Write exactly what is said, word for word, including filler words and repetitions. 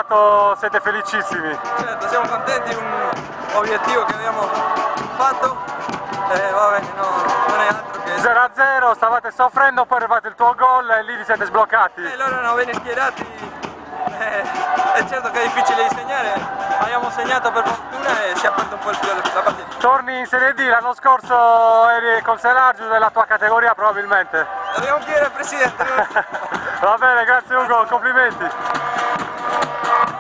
risultato siete felicissimi? Certo, siamo contenti, un obiettivo che abbiamo fatto, eh, va bene, no, non è altro che... zero a zero, stavate soffrendo, poi è arrivato il tuo gol e lì vi siete sbloccati. E loro erano bene schierati, eh, è certo che è difficile di segnare, abbiamo segnato per fortuna e si è aperto un po' il tiro della partita. Torni in Serie D, l'anno scorso eri col Selargiu della tua categoria probabilmente. Dobbiamo chiedere al presidente. Va bene, grazie Ugo, complimenti.